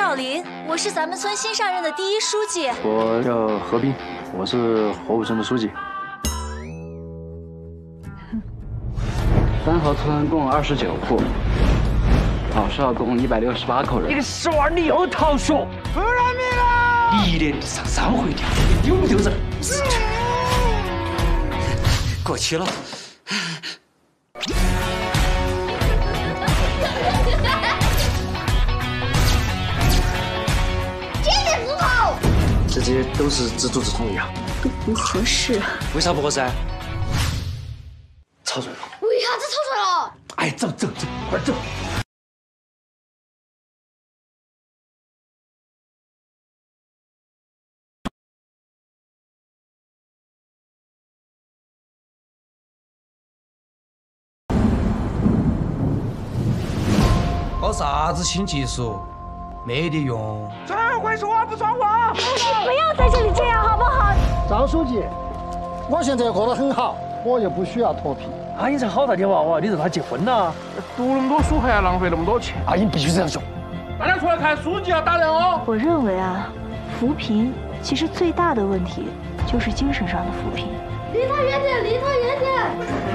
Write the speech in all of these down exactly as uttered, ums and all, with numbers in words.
小林，我是咱们村新上任的第一书记。 我叫何斌，我是河武村的书记。三河村共二十九户，老少共一百六十八口人。 你个屎娃，你又逃学！不认命了！你一连上三回跳，你丢不丢人？过期了。 这些都是自作自痛呀， 都不合适。 为啥不合适？ 吵嘴了。 为啥子吵出来了？ 哎，走走走，快走！ 搞啥子新技术？没得用。 这会说话不算话。 你不要在这里这样好不好？ 张书记，我现在过得很好，我又不需要脱皮。 阿英才好大点娃娃，你让他结婚了？ 读那么多书还要浪费那么多钱？ 阿英必须这样说。 大家出来看书记要打量哦。 我认为啊，扶贫其实最大的问题就是精神上的扶贫。 离他远点，离他远点。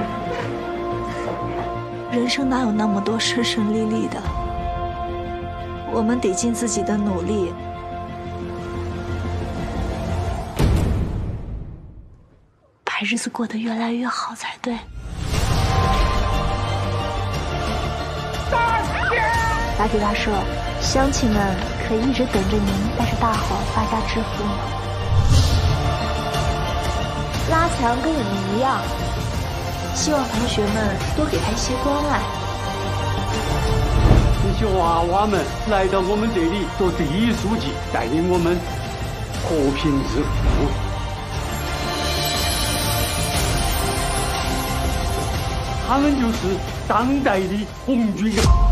人生哪有那么多顺顺利利的？我们得尽自己的努力，把日子过得越来越好才对。打铁大社，乡亲们可以一直等着您带着大伙发家致富呢。拉强跟你们一样，希望同学们多给他一些关爱。 这些娃娃们来到我们这里做第一书记，带领我们和平致富。他们就是当代的红军啊！